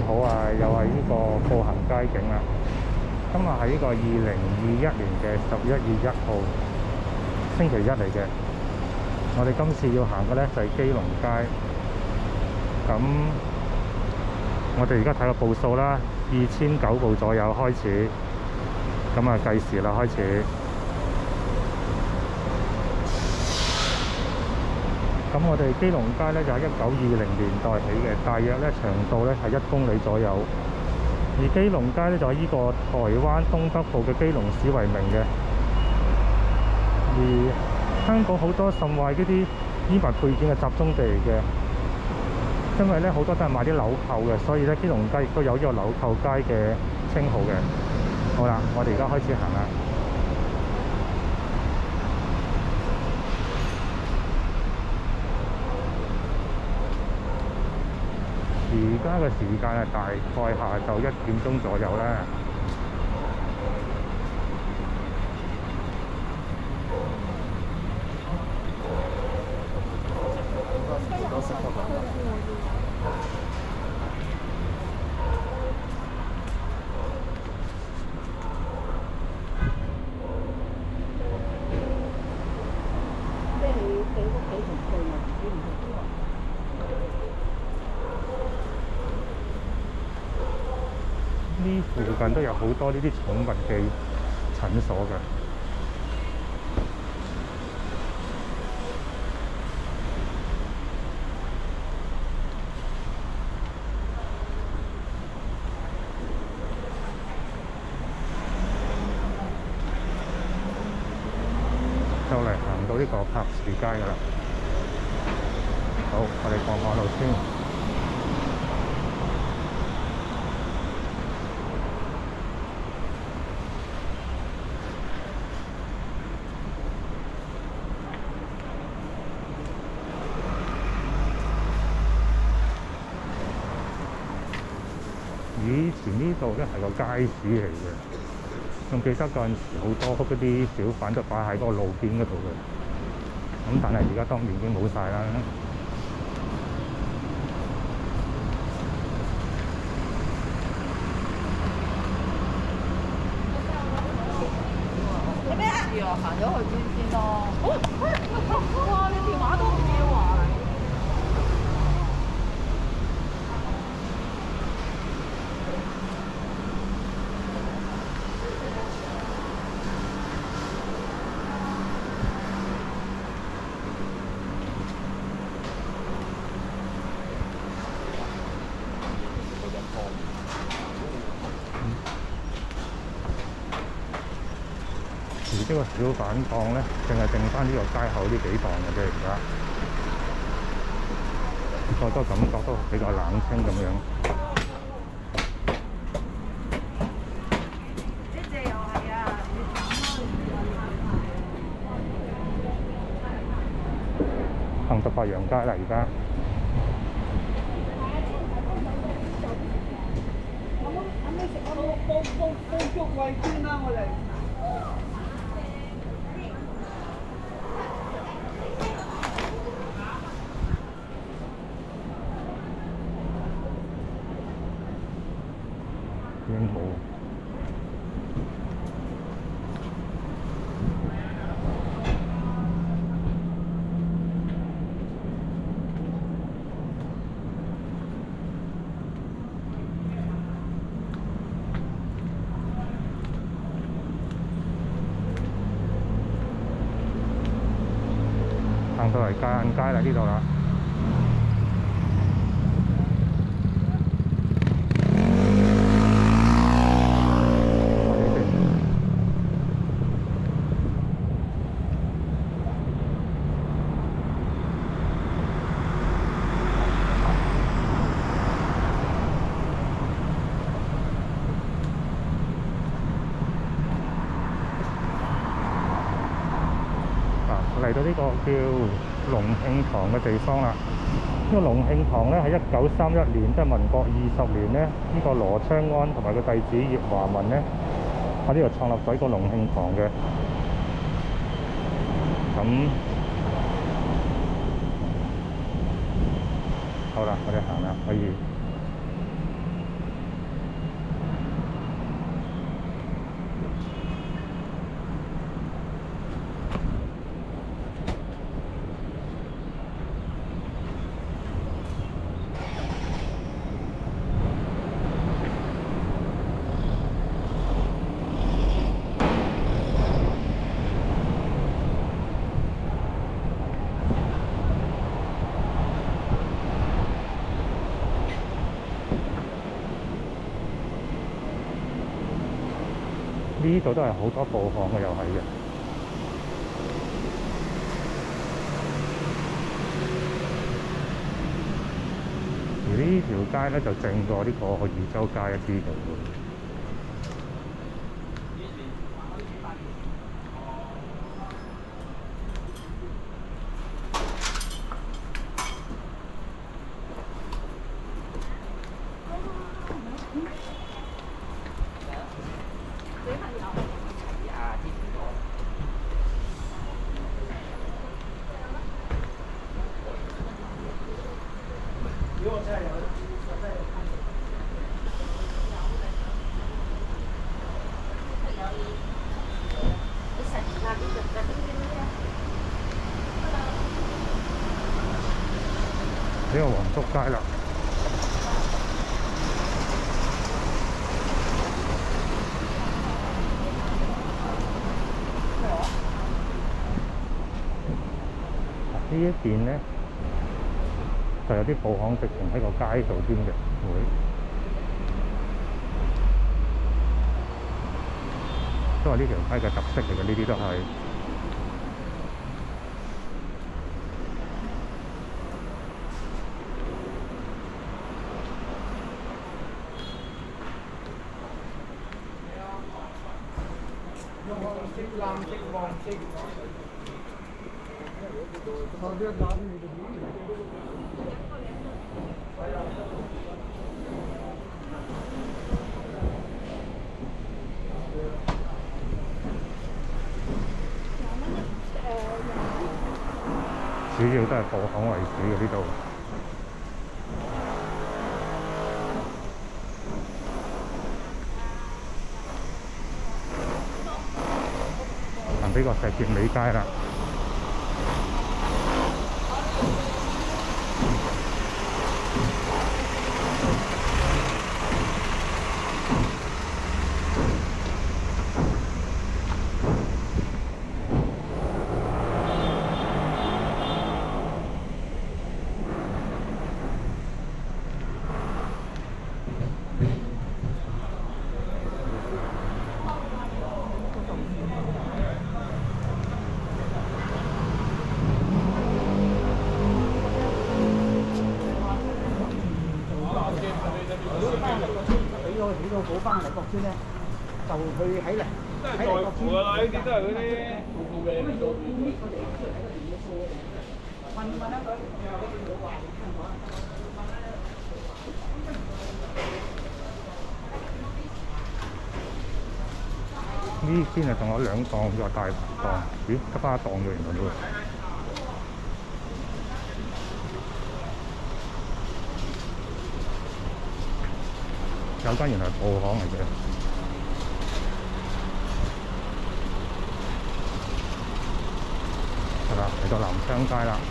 好啊，又係呢個步行街景啦。今日係呢個2021年嘅11月1號，星期一嚟嘅。我哋今次要行嘅咧就係基隆街。咁我哋而家睇個步數啦，2009步左右開始。咁啊計時啦，開始。咁我哋基隆街咧就喺1920年代起嘅，大約咧長度咧係1公里左右。而基隆街咧就喺呢個台灣東北部嘅基隆市為名嘅。而香港好多甚壞嗰啲衣物配件嘅集中地嚟嘅，因為咧好多都係賣啲紐扣嘅，所以咧基隆街亦都有呢個紐扣街嘅稱號嘅。好啦，我哋而家開始行啦。而家嘅時間係大概下晝1點鐘左右啦。呢附近都有好多呢啲寵物嘅診所㗎。就嚟行到呢個柏樹街㗎啦。好，我哋過馬路先。以前呢度咧係個街市嚟嘅，仲記得嗰陣時好多嗰啲小販都擺喺嗰個路邊嗰度嘅。咁但係而家當然已經冇晒啦。 有咩事啊？行咗去邊先咯。哇！你電話都唔要啊？ 而呢個小販檔咧，淨係剩翻呢個街口呢幾檔嘅啫，而家我都感覺都比較冷清咁樣。 呢隻又係啊！ 行到白楊街啦，而家。 煲粥貴先啦，我哋。 已經冇。行到嚟界限街啦，呢度啦。嚟到呢個叫龍慶堂嘅地方啦。呢個龍慶堂咧喺1931年，即係民國20年咧，呢個羅昌安同埋個弟子葉華文咧喺呢度創立咗呢個龍慶堂嘅。咁好啦，我哋行啦，可以。 呢度都係好多布行嘅，又係嘅。而呢條街咧就正過呢個汝州街一啲嘅喎。呢個黃竹街啦，呢一邊咧就有啲布行直情喺個街度添嘅，會都係呢條街嘅特色嚟嘅，呢啲都係。主要都係布行為主嘅呢度。行呢個石硤尾街啦。 俾個補翻嚟國村咧，就去喺嚟喺嚟國村㗎啦，呢啲都係嗰啲。問下佢， 呢邊啊仲有兩檔個大檔，咦得翻一檔嘅原來都。有間原來係布行嚟嘅，係啦，嚟到南昌街啦。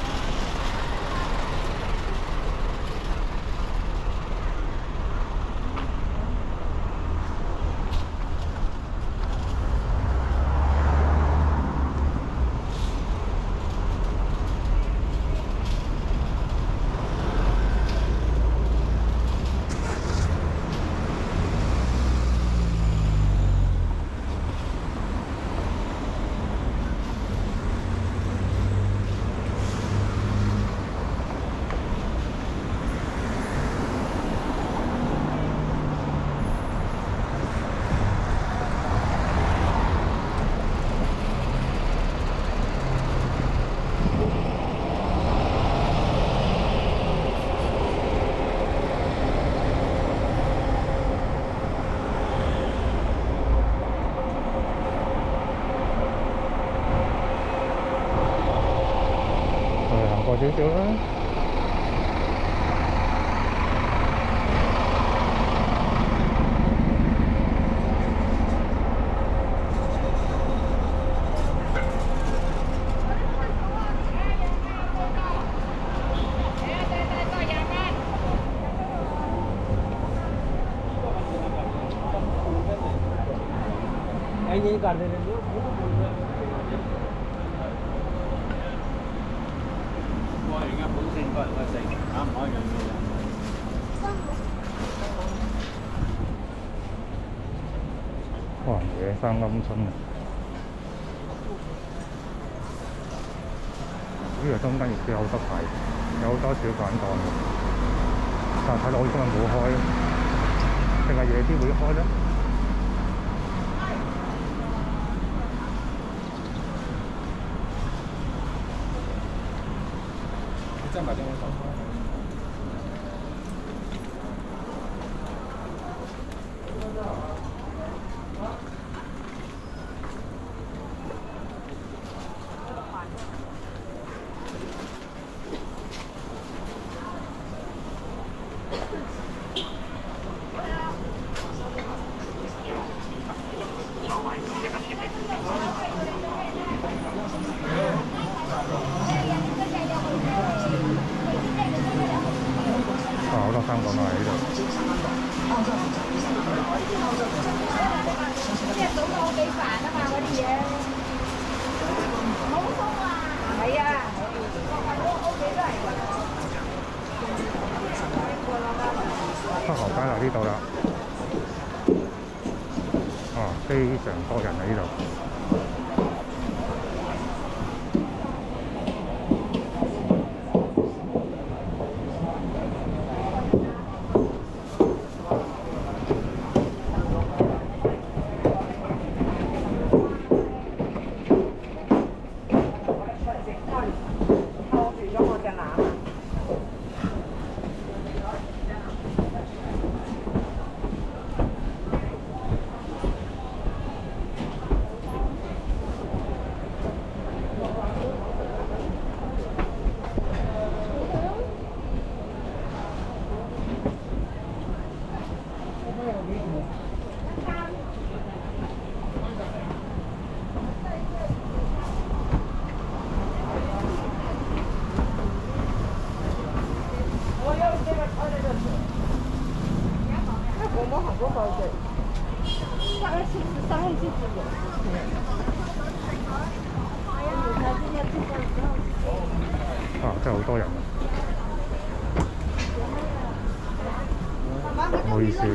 少少啦。 ये कर देंगे 哇！野生鵪鶉啊！呢個中間亦都有好多排，有好多小販檔嘅，但睇落好似今日冇開，定係夜啲會開咧？ 再买电话手机。 好多香港都喺呢度。 即係早我幾煩啊嘛嗰啲嘢，好鬆啊！係啊，屋企都係㗎。 北河街嚟呢度啦，非常多人喺呢度。真係好多人啊！唔好意思。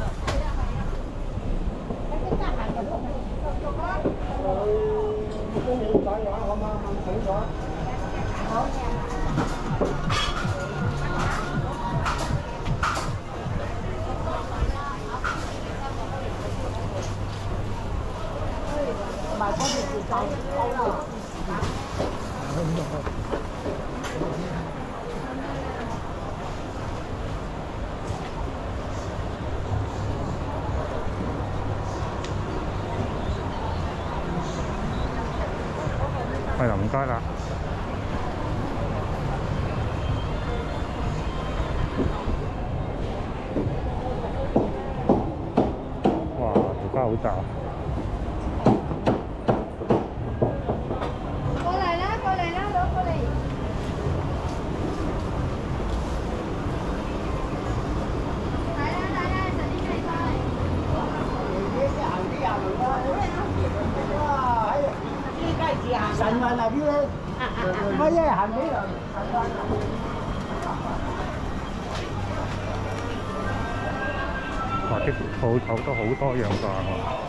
惠林街啦，哇！條街好窄。 過嚟啦，過嚟啦，攞過嚟。係啦，係啦，就呢幾塊。 神運啊啲咧，乜嘢行幾輪？ 哇！啲鋪頭都好多樣化喎。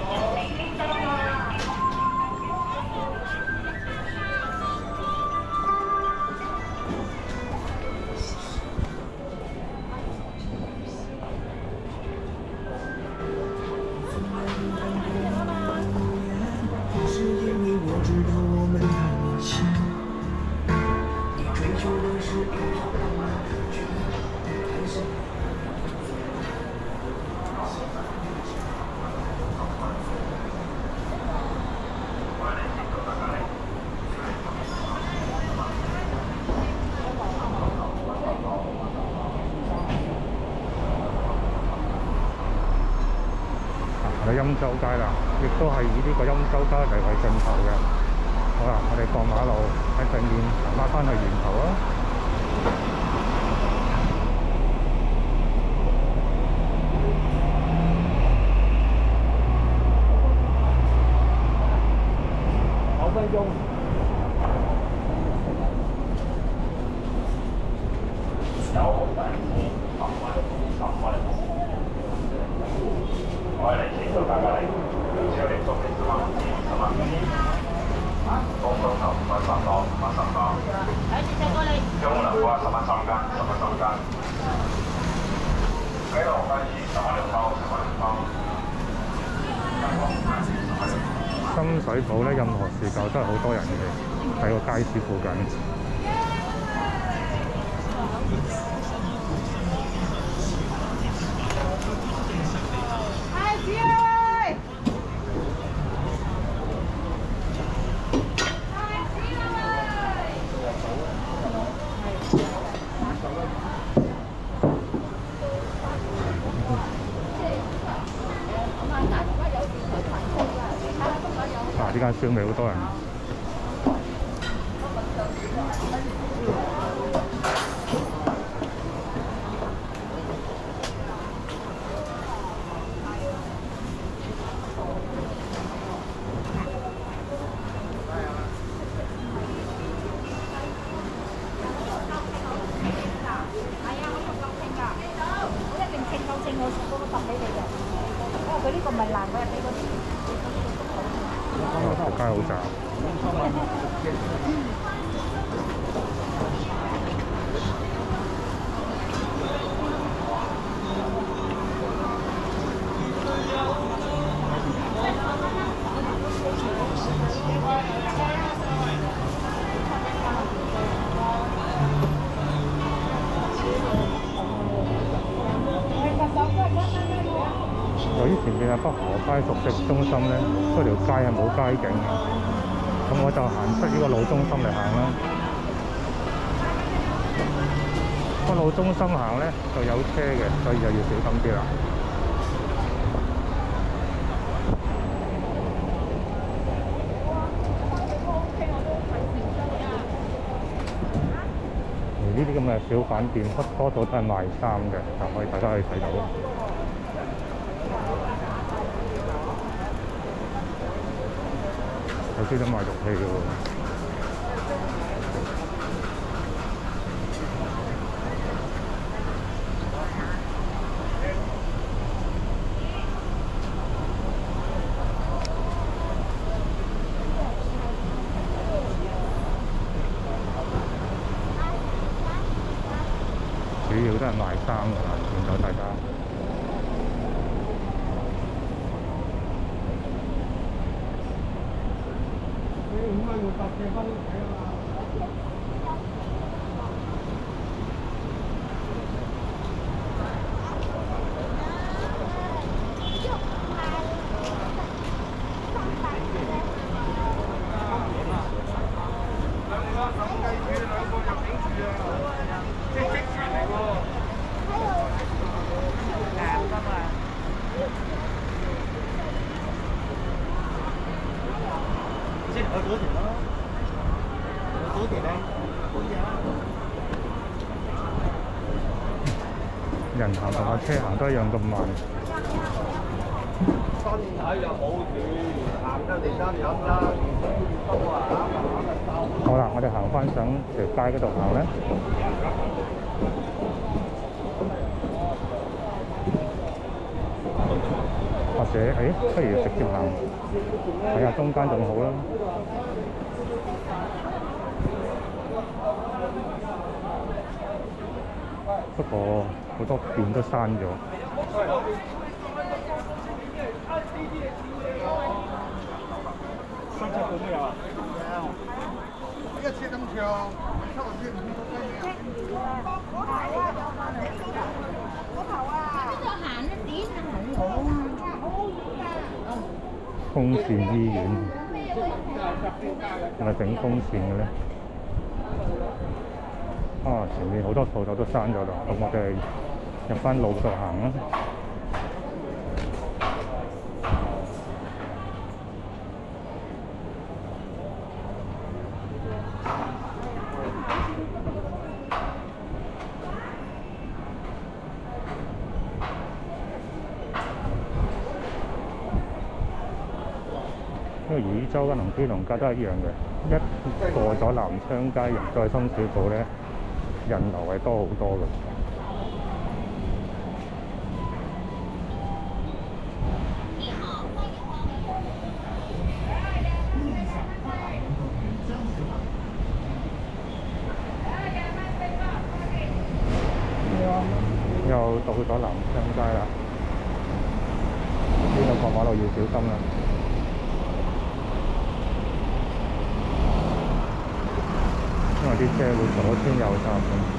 喺欽州街啦，亦都係以呢個欽州街嚟為盡頭嘅。好啦，我哋過馬路喺對面行翻去源頭啊！ 9分鐘。 我哋嚟，請到大家嚟。 深水埗咧，任何時候都係好多人嘅，喺個街市附近。 太子啊！ 啊！呢間燒味好多人。 佢呢個唔係爛嘅，俾嗰啲。 條街好窄。由於前面係北河街熟食中心咧，嗰條街係冇街景嘅，咁我就行出呢個路中心嚟行啦。個路中心行咧就有車嘅，所以就要小心啲啦。而呢啲咁嘅小販店，多數都係賣衫嘅，就可以大家可以睇到。有啲都賣肉氣嘅喎。主要都係賣衫㗎啦，見到大家。人行同架車行都一樣咁慢。 身體又冇住，行得嚟得飲啦，都啊好啦，我哋行翻上條街嗰度行咧。或者，不如直接行，睇下中間仲好啦。不過好多店都閂咗。 三七股都有啊？ 一切咁長，抽唔知唔知乜嘢。 風扇醫院係咪整風扇嘅咧？啊！前面好多鋪頭都閂咗啦，咁我哋入翻路度行啦。因為汝州街同基隆街都係一樣嘅，一過咗南昌街入再深水埗咧，人流係多好多嘅。 到咗南昌街啦，呢度過馬路要小心啦。因為啲車會左穿右插咁。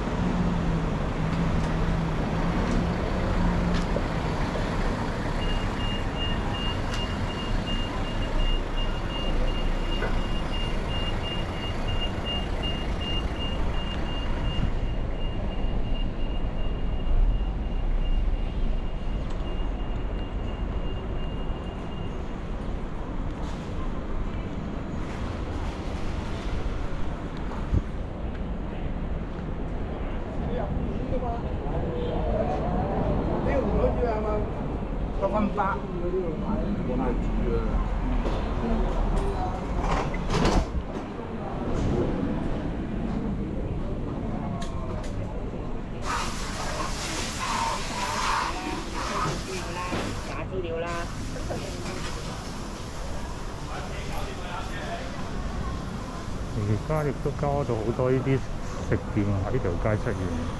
100。 打資料啦。 而家亦都多咗好多呢啲食店喺呢條街出現。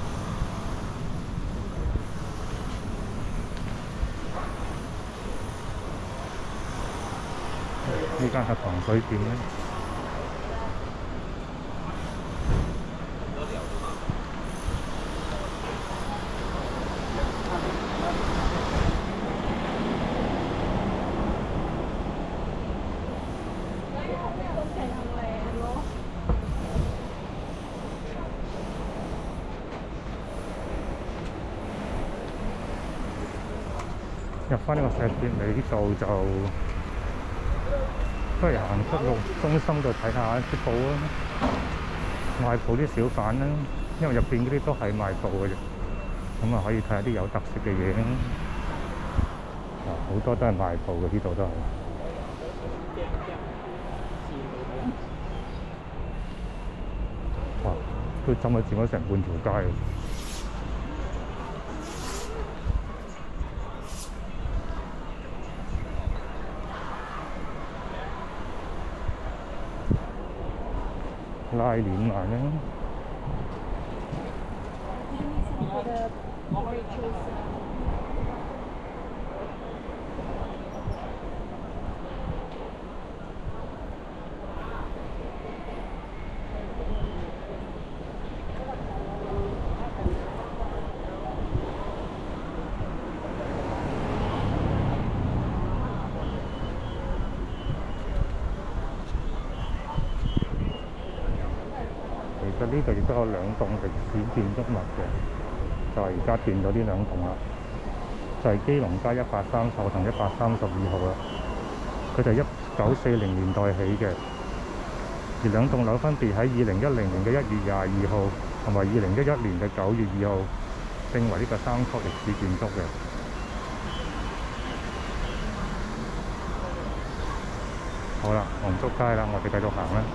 呢間係糖水店咧。入翻呢個石硤尾度就不如行出路中心度睇下啲鋪啊，賣鋪啲小販啦，因為入邊嗰啲都係賣鋪嘅啫，咁啊可以睇下啲有特色嘅嘢。好多都係賣鋪嘅，呢度都係。哇！都浸咗佔咗成半條街。拉鏈賣咧，其實呢度亦都有兩棟歷史建築物嘅，就係而家斷咗呢兩棟啦，就係基隆街130號同132號啦。佢哋1940年代起嘅，而兩棟樓分別喺2010年嘅1月22號同埋2011年嘅9月2號定為呢個3級歷史建築嘅。好啦，黃竹街啦，我哋繼續行啦。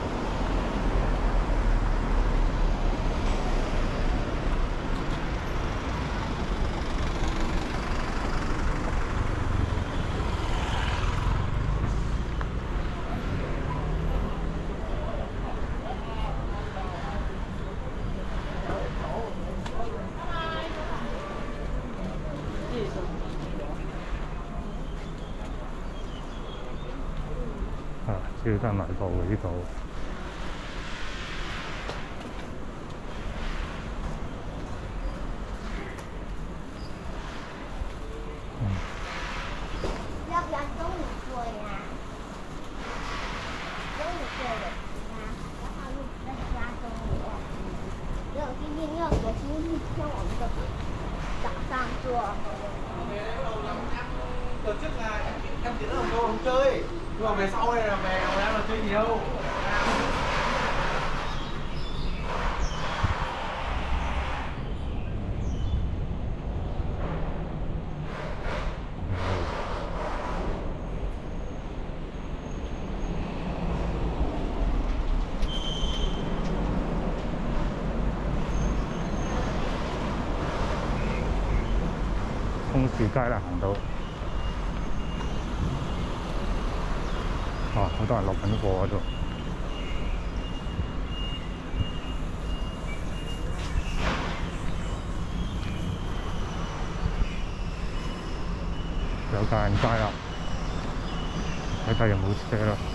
主要都係賣鋪嘅呢度。 要不要中午做呀？中午做的呀，然后在家中午。因为昨天我们的早上做。 Tổ chức là em chỉ là cô không chơi, nhưng mà về sau đây là về em là chơi nhiều. 通市街啦，行到。好多人落緊貨喺度。 有大人街啦，睇睇有冇車啦。